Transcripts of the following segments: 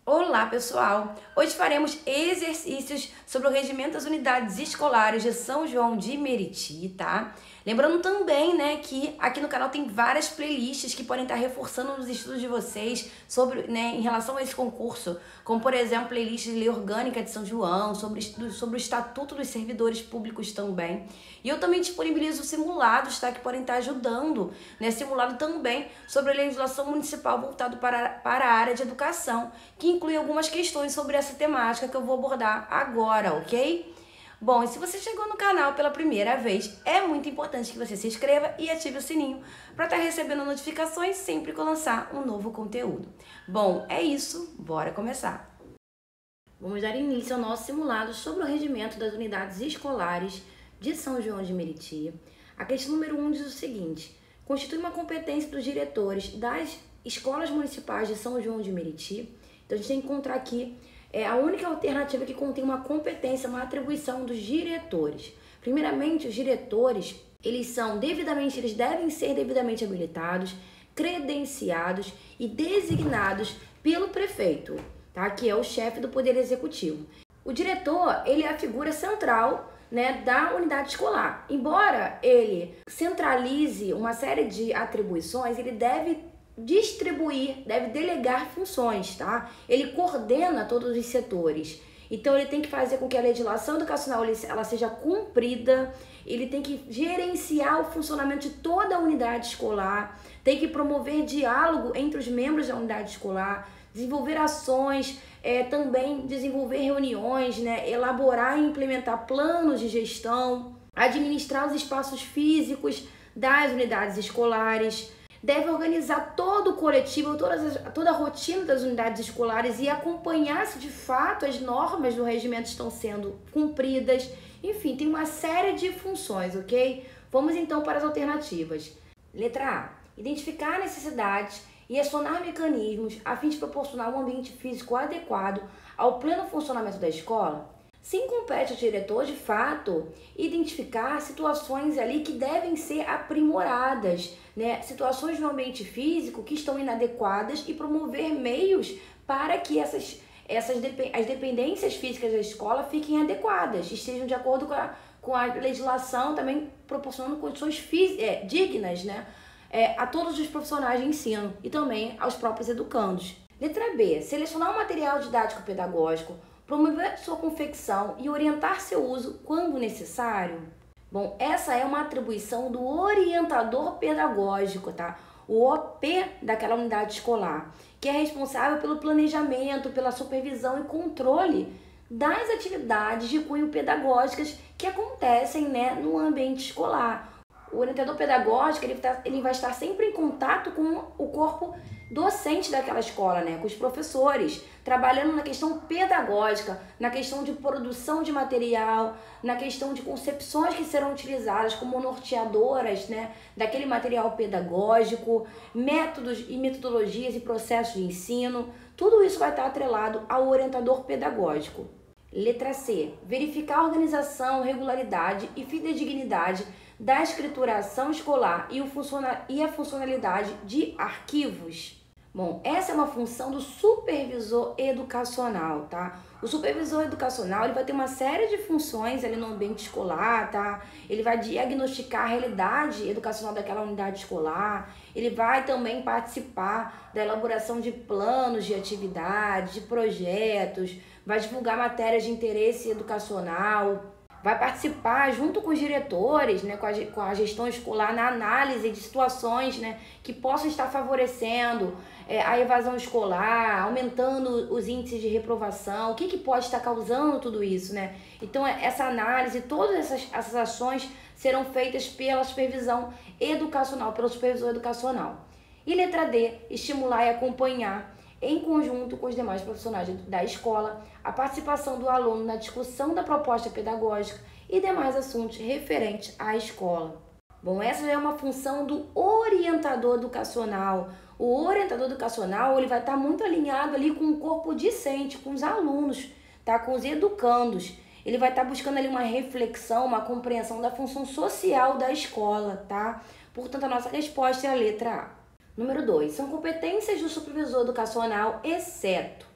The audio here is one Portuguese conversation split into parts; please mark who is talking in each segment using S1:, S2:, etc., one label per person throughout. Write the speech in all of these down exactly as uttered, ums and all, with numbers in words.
S1: Olá, pessoal! Hoje faremos exercícios sobre o regimento das unidades escolares de São João de Meriti, tá? Lembrando também, né, que aqui no canal tem várias playlists que podem estar reforçando os estudos de vocês sobre, né, em relação a esse concurso, como, por exemplo, playlist de Lei Orgânica de São João, sobre, sobre o Estatuto dos Servidores Públicos também. E eu também disponibilizo simulados, tá, que podem estar ajudando, né, simulado também sobre a legislação municipal voltado para, para a área de educação, que inclui algumas questões sobre essa temática que eu vou abordar agora, ok? Bom, e se você chegou no canal pela primeira vez, é muito importante que você se inscreva e ative o sininho para estar recebendo notificações sempre que eu lançar um novo conteúdo. Bom, é isso, bora começar! Vamos dar início ao nosso simulado sobre o regimento das unidades escolares de São João de Meriti. A questão número um diz o seguinte: constitui uma competência dos diretores das escolas municipais de São João de Meriti. Então a gente tem que encontrar aqui é a única alternativa que contém uma competência, uma atribuição dos diretores. Primeiramente, os diretores, eles são devidamente, eles devem ser devidamente habilitados, credenciados e designados pelo prefeito, tá? Que é o chefe do Poder Executivo. O diretor, ele é a figura central, né, da unidade escolar. Embora ele centralize uma série de atribuições, ele deve distribuir, deve delegar funções, tá? Ele coordena todos os setores. Então ele tem que fazer com que a legislação educacional ela seja cumprida, ele tem que gerenciar o funcionamento de toda a unidade escolar, tem que promover diálogo entre os membros da unidade escolar, desenvolver ações, é, também desenvolver reuniões, né, elaborar e implementar planos de gestão, administrar os espaços físicos das unidades escolares, deve organizar todo o coletivo, todas as, toda a rotina das unidades escolares e acompanhar se de fato as normas do regimento estão sendo cumpridas. Enfim, tem uma série de funções, ok? Vamos então para as alternativas. Letra A. Identificar necessidades e acionar mecanismos a fim de proporcionar um ambiente físico adequado ao pleno funcionamento da escola. Sim, compete ao diretor, de fato, identificar situações ali que devem ser aprimoradas, né? Situações no ambiente físico que estão inadequadas e promover meios para que essas, essas as dependências físicas da escola fiquem adequadas, estejam de acordo com a, com a legislação, também proporcionando condições fí- é, dignas, né? É, a todos os profissionais de ensino e também aos próprios educandos. Letra B. Selecionar um material didático-pedagógico, promover sua confecção e orientar seu uso quando necessário. Bom, essa é uma atribuição do orientador pedagógico, tá? O O P daquela unidade escolar, que é responsável pelo planejamento, pela supervisão e controle das atividades de cunho pedagógicas que acontecem, né, no ambiente escolar. O orientador pedagógico ele, tá, ele vai estar sempre em contato com o corpo docente daquela escola, né, com os professores, trabalhando na questão pedagógica, na questão de produção de material, na questão de concepções que serão utilizadas como norteadoras, né, daquele material pedagógico, métodos e metodologias e processos de ensino. Tudo isso vai estar atrelado ao orientador pedagógico. Letra C. Verificar a organização, regularidade e fidedignidade da escrituração escolar e, o funciona e a funcionalidade de arquivos. Bom, essa é uma função do supervisor educacional, tá? O supervisor educacional ele vai ter uma série de funções ali no ambiente escolar, tá? Ele vai diagnosticar a realidade educacional daquela unidade escolar, ele vai também participar da elaboração de planos de atividades, de projetos, vai divulgar matérias de interesse educacional, vai participar junto com os diretores, né, com, a, com a gestão escolar na análise de situações, né, que possam estar favorecendo é, a evasão escolar, aumentando os índices de reprovação, o que, que pode estar causando tudo isso, né? Então essa análise, todas essas, essas ações serão feitas pela supervisão educacional, pelo supervisor educacional. E letra D, estimular e acompanhar em conjunto com os demais profissionais da escola, a participação do aluno na discussão da proposta pedagógica e demais assuntos referentes à escola. Bom, essa é uma função do orientador educacional. O orientador educacional ele vai estar muito alinhado ali com o corpo discente, com os alunos, tá? Com os educandos. Ele vai estar buscando ali uma reflexão, uma compreensão da função social da escola, tá? Portanto, a nossa resposta é a letra A. Número dois. São competências do supervisor educacional, exceto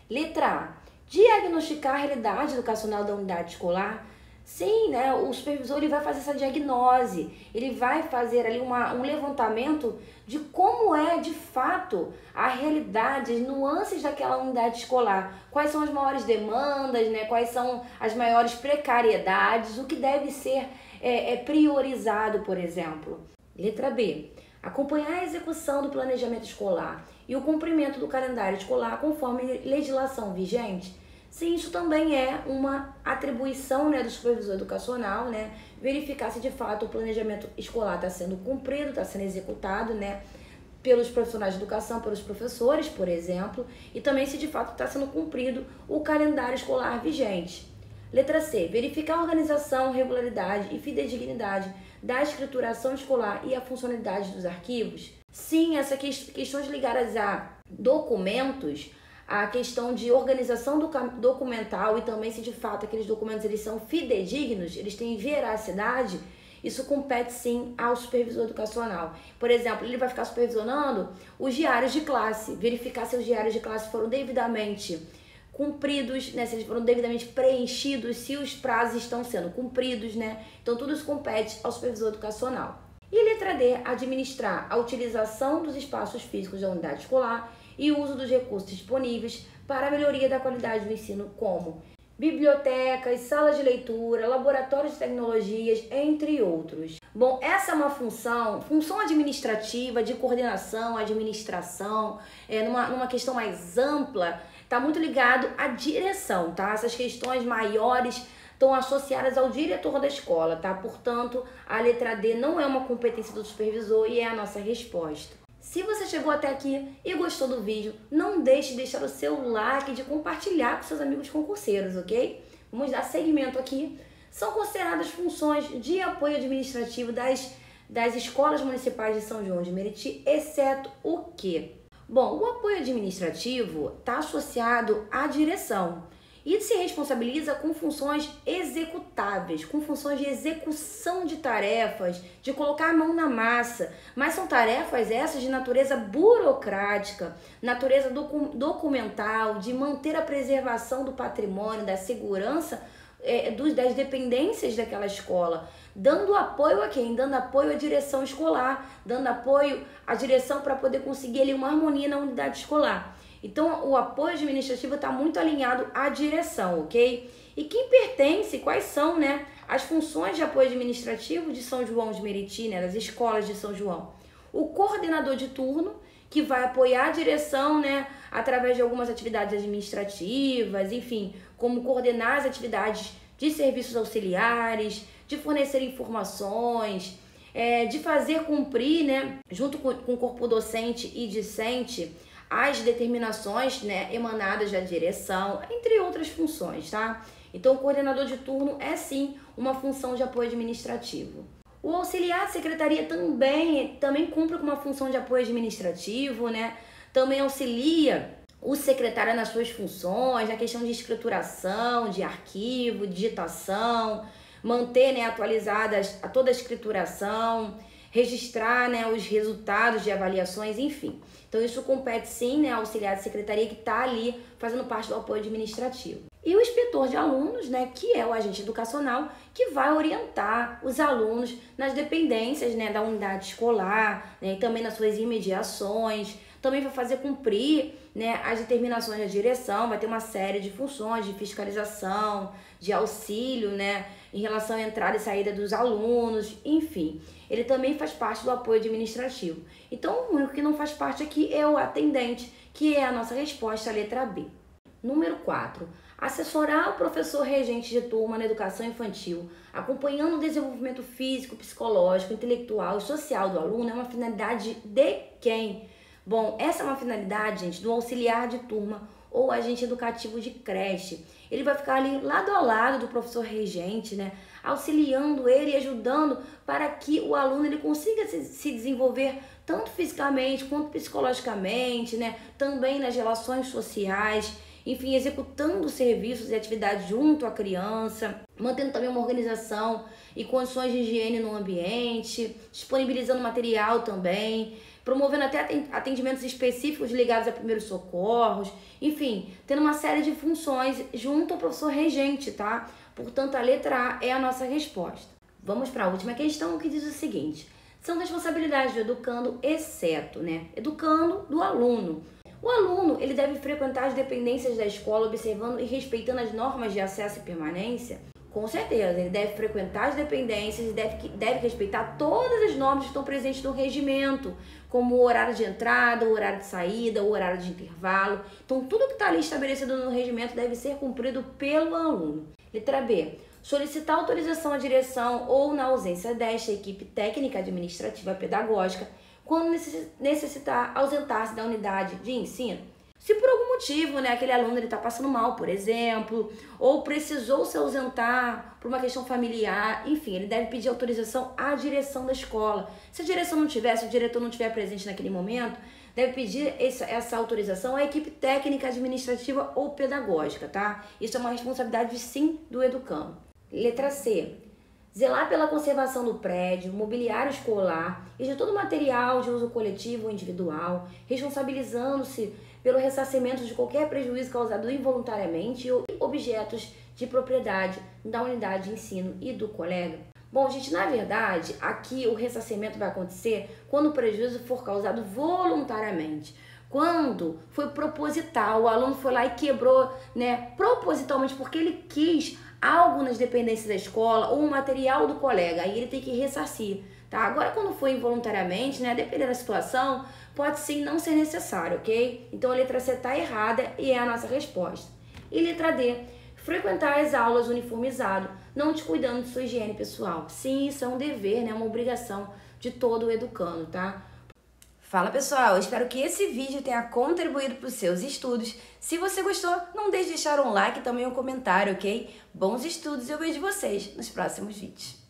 S1: Letra A. Diagnosticar a realidade educacional da unidade escolar. Sim, né? O supervisor ele vai fazer essa diagnose, ele vai fazer ali uma, um levantamento de como é de fato a realidade, as nuances daquela unidade escolar, quais são as maiores demandas, né? Quais são as maiores precariedades, o que deve ser é, é, priorizado, por exemplo. Letra B. Acompanhar a execução do planejamento escolar e o cumprimento do calendário escolar conforme legislação vigente. Sim, isso também é uma atribuição, né, do supervisor educacional, né, verificar se de fato o planejamento escolar está sendo cumprido, está sendo executado, né, pelos profissionais de educação, pelos professores, por exemplo, e também se de fato está sendo cumprido o calendário escolar vigente. Letra C. Verificar a organização, regularidade e fidedignidade da escrituração escolar e a funcionalidade dos arquivos. Sim, essas questões ligadas a documentos, a questão de organização documental e também se de fato aqueles documentos eles são fidedignos, eles têm veracidade, isso compete sim ao supervisor educacional. Por exemplo, ele vai ficar supervisionando os diários de classe, verificar se os diários de classe foram devidamente cumpridos, né, se eles foram devidamente preenchidos, se os prazos estão sendo cumpridos, né? Então tudo isso compete ao supervisor educacional. E letra D, administrar a utilização dos espaços físicos da unidade escolar e o uso dos recursos disponíveis para a melhoria da qualidade do ensino, como bibliotecas, salas de leitura, laboratórios de tecnologias, entre outros. Bom, essa é uma função, função administrativa, de coordenação, administração, é, numa, numa questão mais ampla, está muito ligado à direção, tá? Essas questões maiores estão associadas ao diretor da escola, tá? Portanto, a letra D não é uma competência do supervisor e é a nossa resposta. Se você chegou até aqui e gostou do vídeo, não deixe de deixar o seu like e de compartilhar com seus amigos concurseiros, ok? Vamos dar seguimento aqui. São consideradas funções de apoio administrativo das, das escolas municipais de São João de Meriti, exceto o quê? Bom, o apoio administrativo está associado à direção e se responsabiliza com funções executáveis, com funções de execução de tarefas, de colocar a mão na massa, mas são tarefas essas de natureza burocrática, natureza docu- documental, de manter a preservação do patrimônio, da segurança é, dos, das dependências daquela escola, dando apoio a quem? Dando apoio à direção escolar, dando apoio à direção para poder conseguir ali uma harmonia na unidade escolar. Então, o apoio administrativo está muito alinhado à direção, ok? E quem pertence, quais são, né, as funções de apoio administrativo de São João de Meriti, né, das escolas de São João? O coordenador de turno, que vai apoiar a direção, né, através de algumas atividades administrativas, enfim, como coordenar as atividades de serviços auxiliares, de fornecer informações, é, de fazer cumprir, né, junto com, com o corpo docente e discente, as determinações, né, emanadas da direção, entre outras funções, tá? Então, o coordenador de turno é sim uma função de apoio administrativo. O auxiliar de secretaria também, também cumpre com uma função de apoio administrativo, né? Também auxilia o secretário nas suas funções, na questão de escrituração, de arquivo, digitação, manter, né, atualizadas a toda a escrituração, registrar, né, os resultados de avaliações, enfim. Então, isso compete sim, né, ao auxiliar de secretaria que está ali fazendo parte do apoio administrativo. E o inspetor de alunos, né, que é o agente educacional, que vai orientar os alunos nas dependências, né, da unidade escolar, né, e também nas suas imediações, também vai fazer cumprir, né, as determinações da direção, vai ter uma série de funções de fiscalização, de auxílio, né, em relação à entrada e saída dos alunos, enfim. Ele também faz parte do apoio administrativo. Então, o único que não faz parte aqui é o atendente, que é a nossa resposta à letra B. Número quatro. Assessorar o professor regente de turma na educação infantil, acompanhando o desenvolvimento físico, psicológico, intelectual e social do aluno, é uma finalidade de quem? Bom, essa é uma finalidade, gente, do auxiliar de turma ou agente educativo de creche. Ele vai ficar ali lado a lado do professor regente, né, auxiliando ele e ajudando para que o aluno ele consiga se, se desenvolver tanto fisicamente quanto psicologicamente, né, também nas relações sociais, enfim, executando serviços e atividades junto à criança, mantendo também uma organização e condições de higiene no ambiente, disponibilizando material também, promovendo até atendimentos específicos ligados a primeiros socorros, enfim, tendo uma série de funções junto ao professor regente, tá? Portanto, a letra A é a nossa resposta. Vamos para a última questão, que diz o seguinte: são responsabilidades do educando, exceto, né? Educando do aluno. O aluno, ele deve frequentar as dependências da escola, observando e respeitando as normas de acesso e permanência? Com certeza, ele deve frequentar as dependências e deve, deve respeitar todas as normas que estão presentes no regimento, como o horário de entrada, o horário de saída, o horário de intervalo. Então, tudo que está ali estabelecido no regimento deve ser cumprido pelo aluno. Letra B. Solicitar autorização à direção ou, na ausência desta, equipe técnica administrativa pedagógica, quando necessitar ausentar-se da unidade de ensino. Se por algum motivo, né, aquele aluno está passando mal, por exemplo, ou precisou se ausentar por uma questão familiar, enfim, ele deve pedir autorização à direção da escola. Se a direção não tiver, se o diretor não estiver presente naquele momento, deve pedir essa, essa autorização à equipe técnica, administrativa ou pedagógica, tá? Isso é uma responsabilidade, sim, do educando. Letra C. Zelar pela conservação do prédio, mobiliário escolar e de todo material de uso coletivo ou individual, responsabilizando-se pelo ressarcimento de qualquer prejuízo causado involuntariamente ou objetos de propriedade da unidade de ensino e do colega. Bom, gente, na verdade, aqui o ressarcimento vai acontecer quando o prejuízo for causado voluntariamente. Quando foi proposital, o aluno foi lá e quebrou, né, propositalmente, porque ele quis algo nas dependências da escola ou um material do colega, aí ele tem que ressarcir, tá? Agora, quando foi involuntariamente, né, dependendo da situação, pode sim não ser necessário, ok? Então a letra C está errada e é a nossa resposta. E letra D, frequentar as aulas uniformizado, não descuidando de sua higiene pessoal. Sim, isso é um dever, né, uma obrigação de todo o educando, tá? Fala pessoal, eu espero que esse vídeo tenha contribuído para os seus estudos. Se você gostou, não deixe de deixar um like e também um comentário, ok? Bons estudos e eu vejo vocês nos próximos vídeos.